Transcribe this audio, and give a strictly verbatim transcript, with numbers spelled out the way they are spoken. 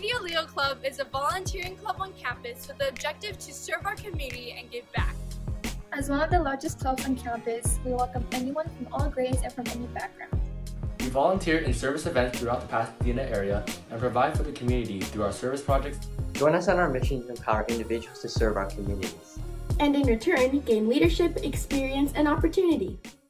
Arcadia LEO Club is a volunteering club on campus with the objective to serve our community and give back. As one of the largest clubs on campus, we welcome anyone from all grades and from any background. We volunteer in service events throughout the Pasadena area and provide for the community through our service projects. Join us on our mission to empower individuals to serve our communities. And in return, gain leadership, experience, and opportunity.